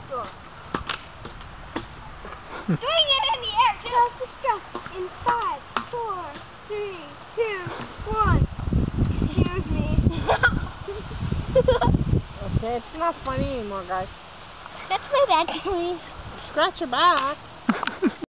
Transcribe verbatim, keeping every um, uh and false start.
Doing it in the air, too. Self-destruct in five, four, three, two, one. Excuse me. Okay, it's not funny anymore, guys. Scratch my back, please. Scratch your back.